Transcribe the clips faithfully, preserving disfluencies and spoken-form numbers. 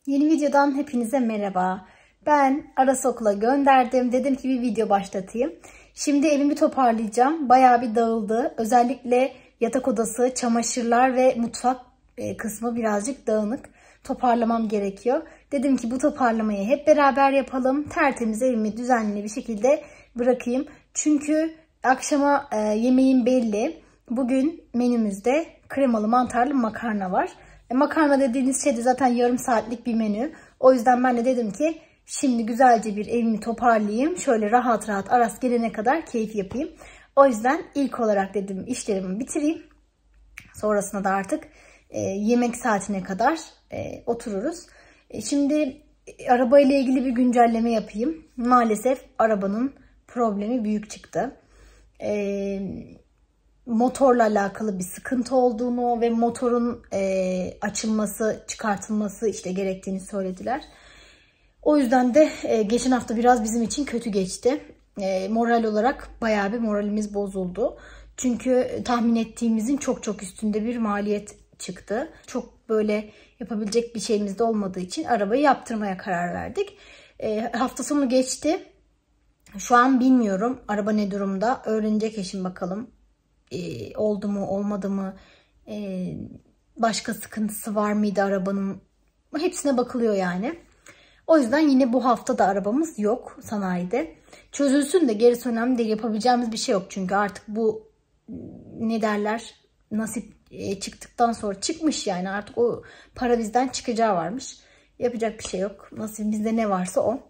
Yeni videodan hepinize merhaba. Ben Aras okula gönderdim. Dedim ki bir video başlatayım. Şimdi evimi toparlayacağım. Bayağı bir dağıldı. Özellikle yatak odası, çamaşırlar ve mutfak kısmı birazcık dağınık. Toparlamam gerekiyor. Dedim ki bu toparlamayı hep beraber yapalım. Tertemiz evimi düzenli bir şekilde bırakayım. Çünkü akşama yemeğim belli. Bugün menümüzde kremalı mantarlı makarna var. E, makarna dediğiniz şey de zaten yarım saatlik bir menü. O yüzden ben de dedim ki şimdi güzelce bir evimi toparlayayım. Şöyle rahat rahat Aras gelene kadar keyif yapayım. O yüzden ilk olarak dedim işlerimi bitireyim. Sonrasında da artık e, yemek saatine kadar e, otururuz. E, şimdi e, arabayla ilgili bir güncelleme yapayım. Maalesef arabanın problemi büyük çıktı. Eee... motorla alakalı bir sıkıntı olduğunu ve motorun e, açılması, çıkartılması işte gerektiğini söylediler. O yüzden de e, geçen hafta biraz bizim için kötü geçti. E, moral olarak bayağı bir moralimiz bozuldu. Çünkü tahmin ettiğimizin çok çok üstünde bir maliyet çıktı. Çok böyle yapabilecek bir şeyimiz de olmadığı için arabayı yaptırmaya karar verdik. E, hafta sonu geçti. Şu an bilmiyorum araba ne durumda. Öğrenecek eşim bakalım. Ee, oldu mu olmadı mı, ee, başka sıkıntısı var mıydı arabanın, hepsine bakılıyor yani. O yüzden yine bu hafta da arabamız yok sanayide. Çözülsün de gerisi önemli değil, yapabileceğimiz bir şey yok çünkü artık bu ne derler nasip e, çıktıktan sonra çıkmış yani, artık o para bizden çıkacağı varmış. Yapacak bir şey yok, nasibimizde ne varsa o.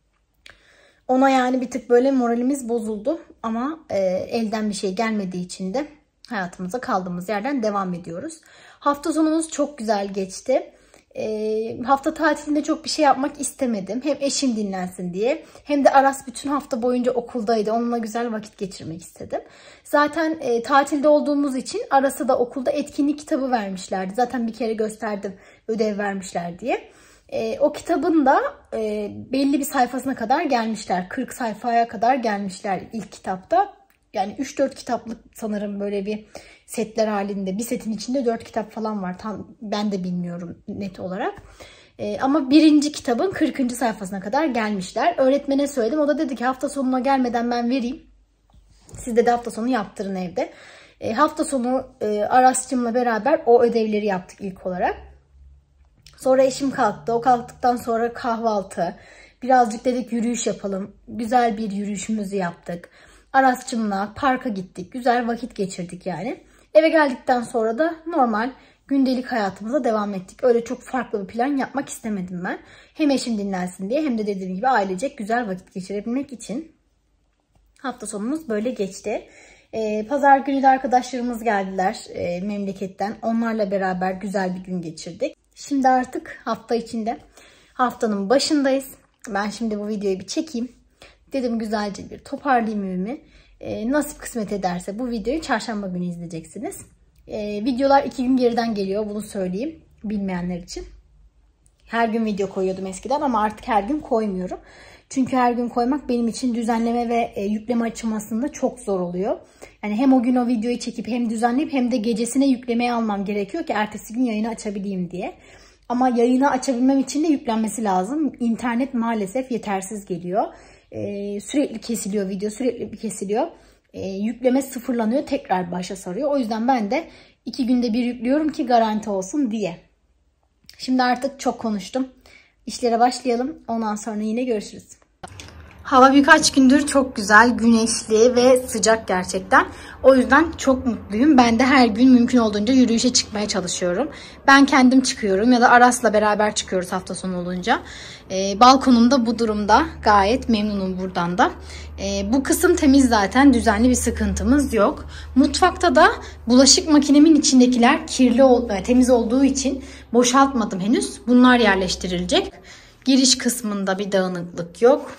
Ona yani bir tık böyle moralimiz bozuldu ama e, elden bir şey gelmediği için de hayatımıza kaldığımız yerden devam ediyoruz. Hafta sonumuz çok güzel geçti. E, hafta tatilinde çok bir şey yapmak istemedim. Hem eşim dinlensin diye hem de Aras bütün hafta boyunca okuldaydı. Onunla güzel vakit geçirmek istedim. Zaten e, tatilde olduğumuz için Aras'a da okulda etkinlik kitabı vermişlerdi. Zaten bir kere gösterdim ödev vermişler diye. E, o kitabın da e, belli bir sayfasına kadar gelmişler. kırk sayfaya kadar gelmişler ilk kitapta. Yani üç dört kitaplık sanırım böyle bir setler halinde. Bir setin içinde dört kitap falan var. Tam ben de bilmiyorum net olarak. E, ama birinci kitabın kırkıncı sayfasına kadar gelmişler. Öğretmene söyledim. O da dedi ki hafta sonuna gelmeden ben vereyim. Siz de, de hafta sonu yaptırın evde. E, hafta sonu e, Aras'cığımla beraber o ödevleri yaptık ilk olarak. Sonra eşim kalktı. O kalktıktan sonra kahvaltı. Birazcık dedik yürüyüş yapalım. Güzel bir yürüyüşümüzü yaptık. Aras'cığımla parka gittik. Güzel vakit geçirdik yani. Eve geldikten sonra da normal gündelik hayatımıza devam ettik. Öyle çok farklı bir plan yapmak istemedim ben. Hem eşim dinlensin diye hem de dediğim gibi ailecek güzel vakit geçirebilmek için. Hafta sonumuz böyle geçti. Ee, Pazar günü de arkadaşlarımız geldiler e, memleketten. Onlarla beraber güzel bir gün geçirdik. Şimdi artık hafta içinde haftanın başındayız. Ben şimdi bu videoyu bir çekeyim. Dedim güzelce bir toparlayayım evimi. Ee, nasip kısmet ederse bu videoyu çarşamba günü izleyeceksiniz. Ee, videolar iki gün geriden geliyor, bunu söyleyeyim bilmeyenler için. Her gün video koyuyordum eskiden ama artık her gün koymuyorum. Çünkü her gün koymak benim için düzenleme ve e, yükleme aşamasında çok zor oluyor. Yani hem o gün o videoyu çekip hem düzenleyip hem de gecesine yüklemeye almam gerekiyor ki ertesi gün yayını açabileyim diye. Ama yayını açabilmem için de yüklenmesi lazım. İnternet maalesef yetersiz geliyor. E, sürekli kesiliyor video, sürekli kesiliyor. E, yükleme sıfırlanıyor, tekrar başa sarıyor. O yüzden ben de iki günde bir yüklüyorum ki garanti olsun diye. Şimdi artık çok konuştum. İşlere başlayalım. Ondan sonra yine görüşürüz. Hava birkaç gündür çok güzel, güneşli ve sıcak gerçekten. O yüzden çok mutluyum. Ben de her gün mümkün olduğunca yürüyüşe çıkmaya çalışıyorum. Ben kendim çıkıyorum ya da Aras'la beraber çıkıyoruz hafta sonu olunca. Ee, balkonumda bu durumda. Gayet memnunum buradan da. Ee, bu kısım temiz zaten. Düzenli bir sıkıntımız yok. Mutfakta da bulaşık makinemin içindekiler kirli, temiz olduğu için boşaltmadım henüz. Bunlar yerleştirilecek. Giriş kısmında bir dağınıklık yok.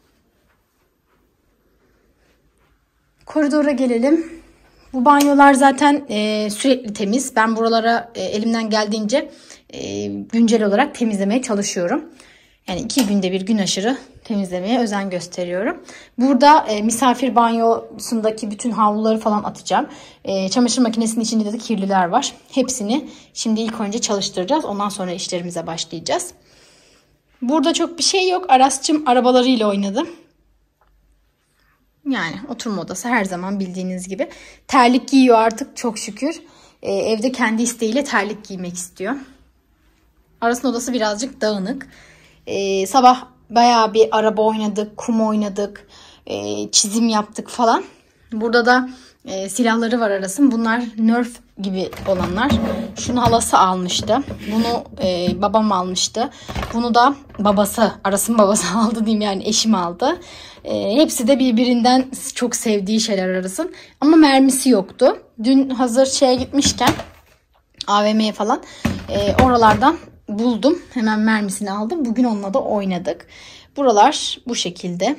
Koridora gelelim. Bu banyolar zaten e, sürekli temiz. Ben buralara e, elimden geldiğince e, güncel olarak temizlemeye çalışıyorum. Yani iki günde bir gün aşırı temizlemeye özen gösteriyorum. Burada e, misafir banyosundaki bütün havluları falan atacağım. E, çamaşır makinesinin içinde de kirliler var. Hepsini şimdi ilk önce çalıştıracağız. Ondan sonra işlerimize başlayacağız. Burada çok bir şey yok. Aras'cığım arabalarıyla oynadı. Yani oturma odası her zaman bildiğiniz gibi. Terlik giyiyor artık çok şükür. Ee, evde kendi isteğiyle terlik giymek istiyor. Aras'ın odası birazcık dağınık. Ee, sabah bayağı bir araba oynadık, kum oynadık, e, çizim yaptık falan. Burada da e, silahları var Aras'ın. Bunlar Nerf gibi olanlar. Şunu halası almıştı. Bunu e, babam almıştı. Bunu da babası, Aras'ın babası aldı diyeyim, yani eşim aldı. E, hepsi de birbirinden çok sevdiği şeyler Aras'ın. Ama mermisi yoktu. Dün hazır şeye gitmişken A V M'ye falan e, oralardan buldum. Hemen mermisini aldım. Bugün onunla da oynadık. Buralar bu şekilde.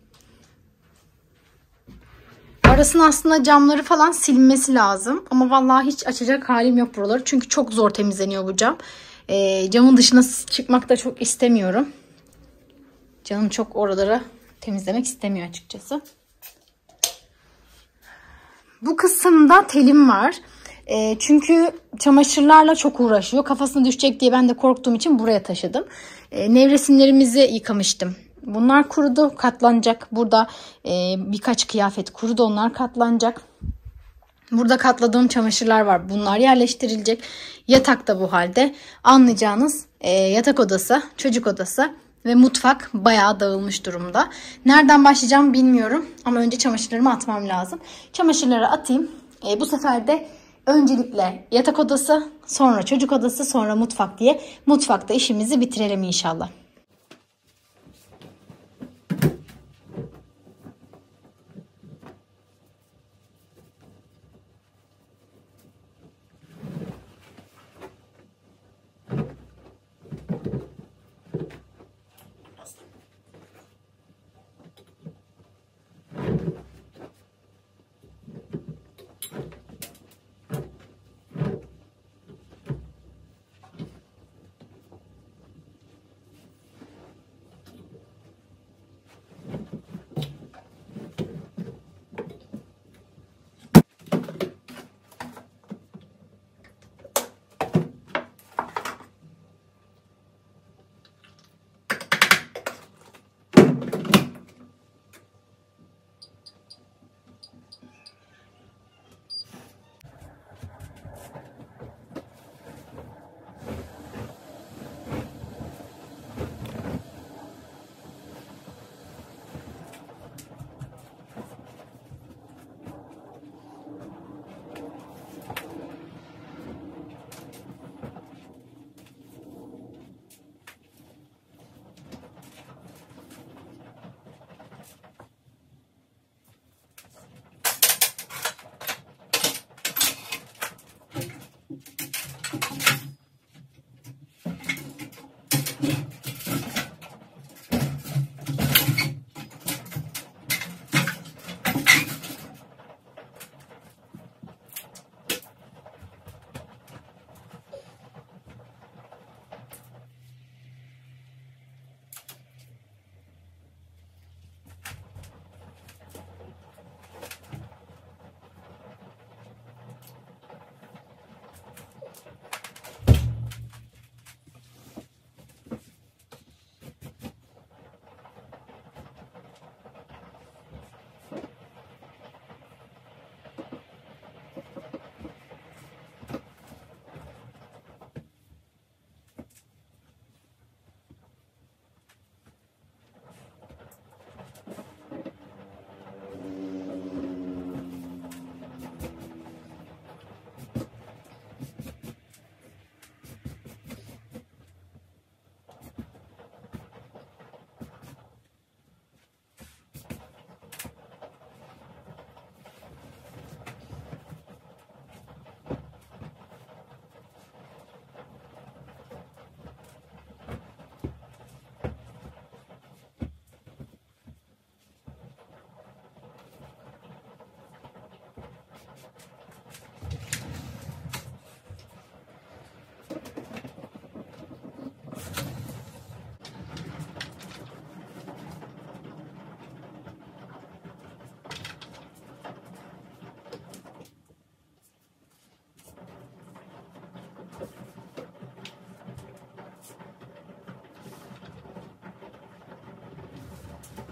Aras'ın aslında camları falan silinmesi lazım. Ama vallahi hiç açacak halim yok buraları. Çünkü çok zor temizleniyor bu cam. E, camın dışına çıkmak da çok istemiyorum. Canım çok oraları temizlemek istemiyor açıkçası. Bu kısımda telim var. E, çünkü çamaşırlarla çok uğraşıyor. Kafasına düşecek diye ben de korktuğum için buraya taşıdım. E, nevresimlerimizi yıkamıştım. Bunlar kurudu, katlanacak. Burada e, birkaç kıyafet kurudu, onlar katlanacak. Burada katladığım çamaşırlar var. Bunlar yerleştirilecek. Yatak da bu halde. Anlayacağınız e, yatak odası, çocuk odası ve mutfak bayağı dağılmış durumda. Nereden başlayacağım bilmiyorum. Ama önce çamaşırlarımı atmam lazım. Çamaşırları atayım. E, bu sefer de öncelikle yatak odası, sonra çocuk odası, sonra mutfak diye mutfakta işimizi bitirelim inşallah.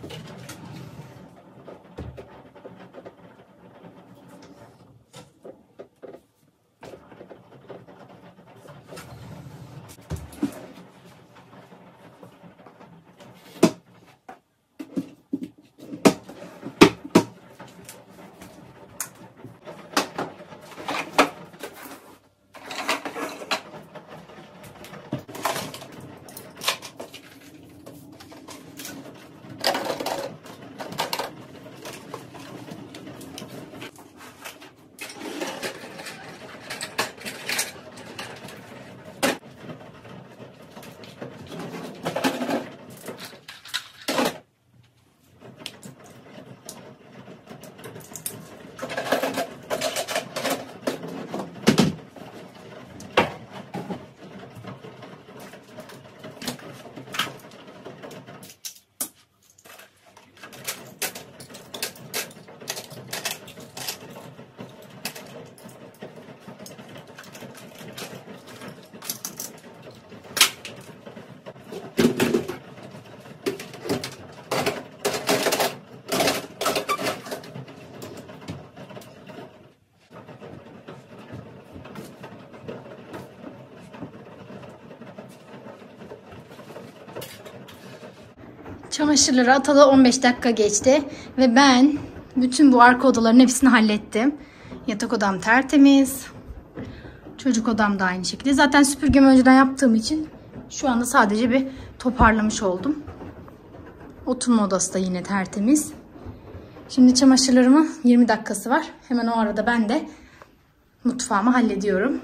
Çamaşırları atalı on beş dakika geçti ve ben bütün bu arka odaların hepsini hallettim. Yatak odam tertemiz. Çocuk odam da aynı şekilde. Zaten süpürgemi önceden yaptığım için şu anda sadece bir toparlamış oldum. Oturma odası da yine tertemiz. Şimdi çamaşırlarımın yirmi dakikası var. Hemen o arada ben de mutfağımı hallediyorum.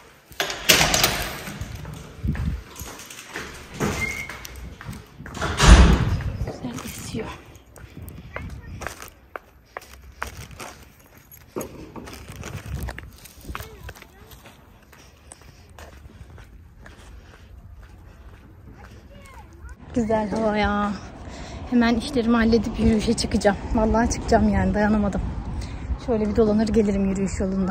Güzel esiyor. Güzel hava ya. Hemen işlerimi halledip yürüyüşe çıkacağım. Vallahi çıkacağım yani, dayanamadım. Şöyle bir dolanır gelirim yürüyüş yolunda.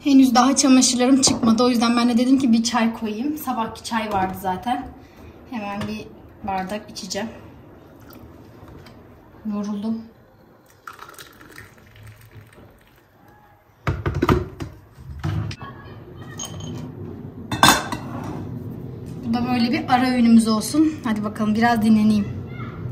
Henüz daha çamaşırlarım çıkmadı. O yüzden ben de dedim ki bir çay koyayım. Sabahki çay vardı zaten. Hemen bir bardak içeceğim. Yoruldum. Bu da böyle bir ara öğünümüz olsun. Hadi bakalım biraz dinleneyim.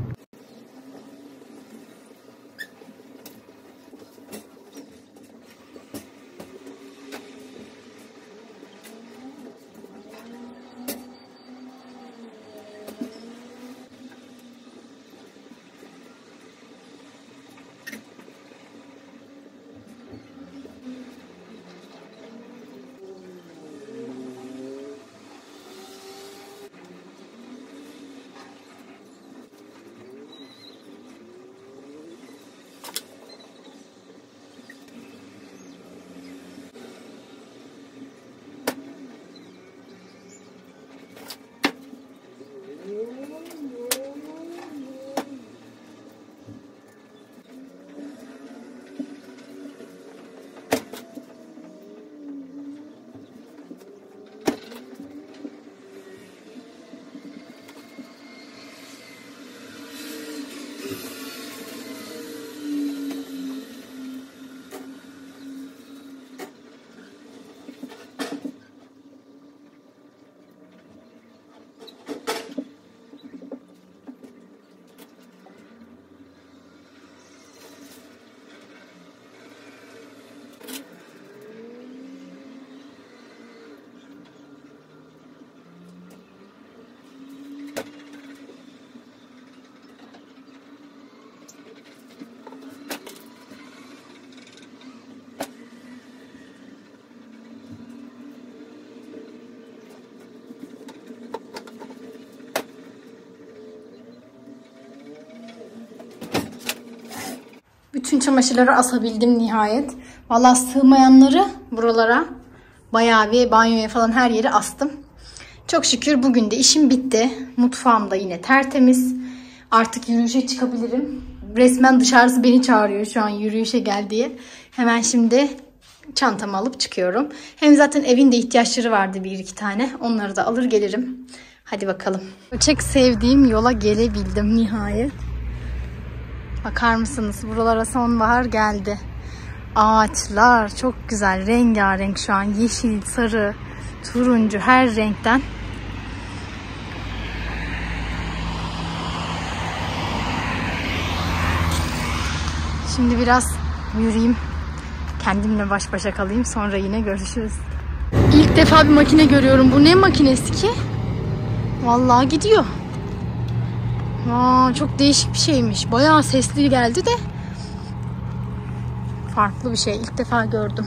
Bütün çamaşırları asabildim nihayet. Vallahi sığmayanları buralara, bayağı bir banyoya falan her yere astım. Çok şükür bugün de işim bitti. Mutfağım da yine tertemiz. Artık yürüyüşe çıkabilirim. Resmen dışarısı beni çağırıyor şu an, yürüyüşe gel diye. Hemen şimdi çantamı alıp çıkıyorum. Hem zaten evin de ihtiyaçları vardı bir iki tane. Onları da alır gelirim. Hadi bakalım. Çok sevdiğim yola gelebildim nihayet. Bakar mısınız? Buralara sonbahar geldi. Ağaçlar çok güzel. Rengarenk şu an. Yeşil, sarı, turuncu her renkten. Şimdi biraz yürüyeyim. Kendimle baş başa kalayım. Sonra yine görüşürüz. İlk defa bir makine görüyorum. Bu ne makinesi ki? Vallahi gidiyor. Aa, çok değişik bir şeymiş. Bayağı sesli geldi de. Farklı bir şey. İlk defa gördüm.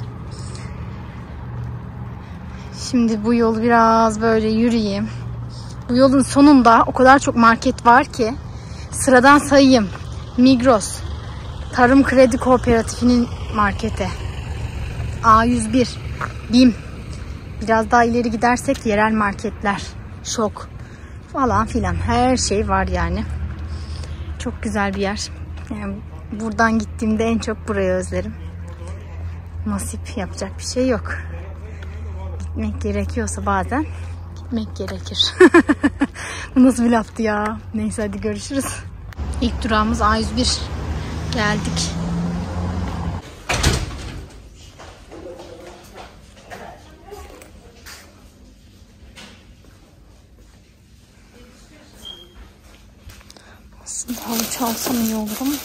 Şimdi bu yolu biraz böyle yürüyeyim. Bu yolun sonunda o kadar çok market var ki. Sıradan sayayım. Migros, Tarım Kredi Kooperatifi'nin marketi, A yüz bir, BİM. Biraz daha ileri gidersek yerel marketler, Şok falan filan. Her şey var yani. Çok güzel bir yer. Yani buradan gittiğimde en çok burayı özlerim. Nasip, yapacak bir şey yok. Gitmek gerekiyorsa bazen gitmek gerekir. Bu nasıl bir laftı ya? Neyse hadi görüşürüz. İlk durağımız A yüz bir. Geldik. Aslında havuç alsam iyi olur ama.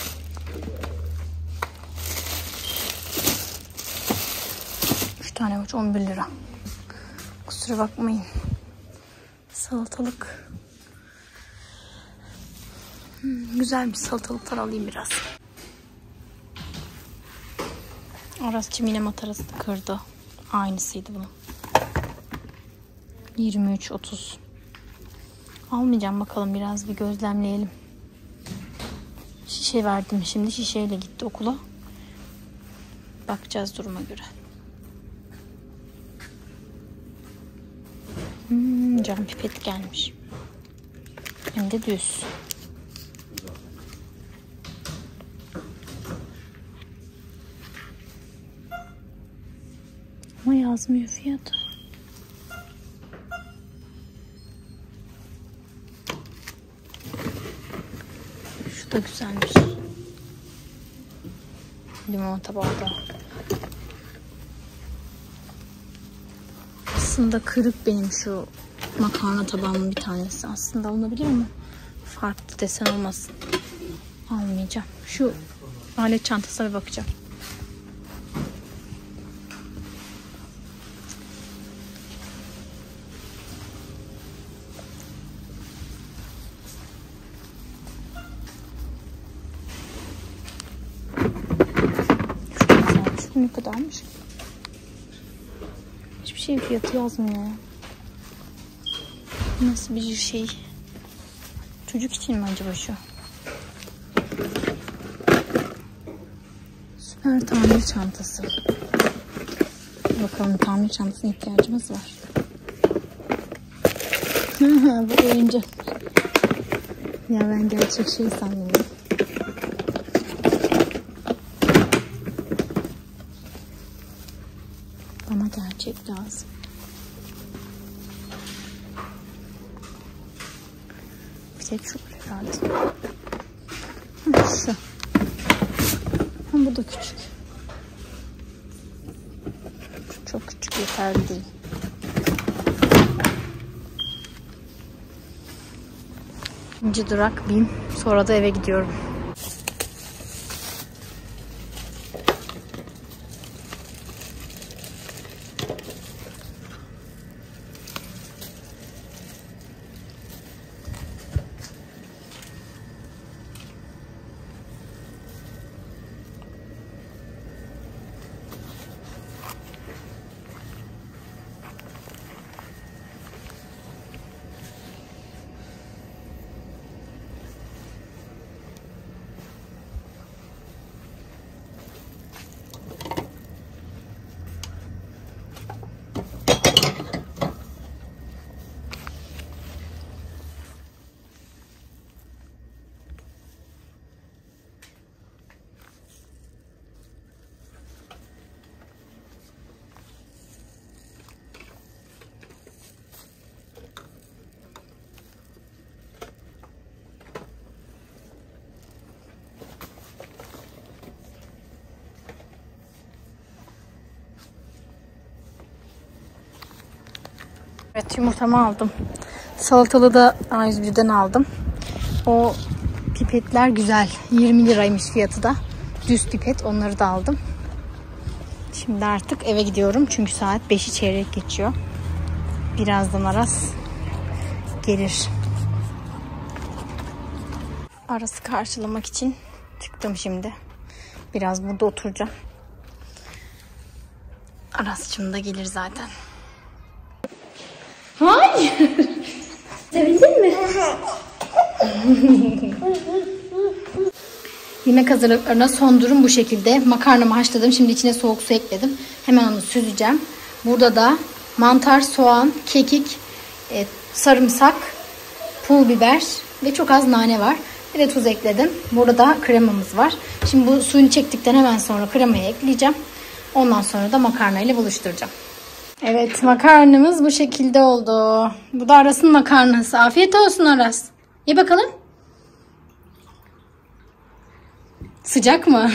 üç tane havuç on bir lira. Kusura bakmayın. Salatalık. Hmm, güzelmiş, salatalıklar alayım biraz. Aras çimine matarası da kırdı. Aynısıydı bunun. yirmi üç otuz. Almayacağım, bakalım biraz bir gözlemleyelim. Şişe verdim şimdi. Şişeyle gitti okula. Bakacağız duruma göre. Hmm, cam pipet gelmiş. Hem de düz. yazmıyor fiyatı. Şu da güzelmiş. Limon tabağı da. Aslında kırık benim şu makarna tabağımın bir tanesi. Aslında olabilir mi? Farklı desen olmasın. Almayacağım. Şu alet çantasına bir bakacağım. Şu ne kadarmış? Hiçbir şeyin fiyatı yazmıyor. Nasıl bir şey? Çocuk için mi acaba şu? Süper tamir çantası. Bakalım, tamir çantasına ihtiyacımız var. Bu oyuncak. Ya ben gerçek şey sandım. Bana gerçek lazım. Bir tek şu herhalde. Şu. Bu da küçük. Çok küçük, yeterli değil. İkinci durak BİM. Sonra da eve gidiyorum. Evet, yumurtamı aldım. Salatalı da A yüz birden aldım. O pipetler güzel. yirmi liraymış fiyatı da. Düz pipet, onları da aldım. Şimdi artık eve gidiyorum. Çünkü saat beşi çeyrek geçiyor. Birazdan Aras gelir. Aras'ı karşılamak için çıktım şimdi. Biraz burada oturacağım. Aras'cığım da gelir zaten. Hayır. Sevildin mi? Yemek hazırlıklarına son durum bu şekilde. Makarnamı haşladım. Şimdi içine soğuk su ekledim. Hemen onu süzeceğim. Burada da mantar, soğan, kekik, e, sarımsak, pul biber ve çok az nane var. Bir de tuz ekledim. Burada da kremamız var. Şimdi bu suyunu çektikten hemen sonra kremayı ekleyeceğim. Ondan sonra da makarna ile buluşturacağım. Evet, makarnamız bu şekilde oldu. Bu da Aras'ın makarnası. Afiyet olsun Aras. Ye bakalım. Sıcak mı?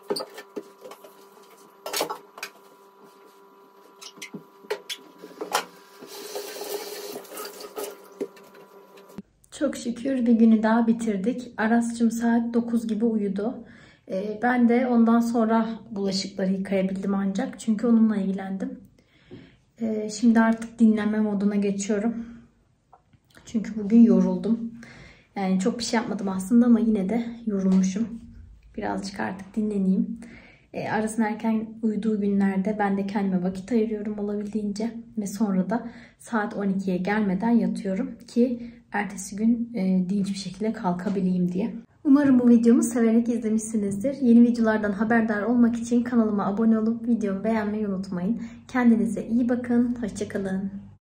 Çok şükür bir günü daha bitirdik. Aras'cığım saat dokuz gibi uyudu. Ee, ben de ondan sonra bulaşıkları yıkayabildim ancak. Çünkü onunla ilgilendim. Ee, şimdi artık dinlenme moduna geçiyorum. Çünkü bugün yoruldum. Yani çok bir şey yapmadım aslında ama yine de yorulmuşum. Birazcık artık dinleneyim. Ee, Aras'ın erken uyuduğu günlerde ben de kendime vakit ayırıyorum olabildiğince. Ve sonra da saat on ikiye gelmeden yatıyorum ki ertesi gün e, dinç bir şekilde kalkabileyim diye. Umarım bu videomu severek izlemişsinizdir. Yeni videolardan haberdar olmak için kanalıma abone olup videomu beğenmeyi unutmayın. Kendinize iyi bakın. Hoşça kalın.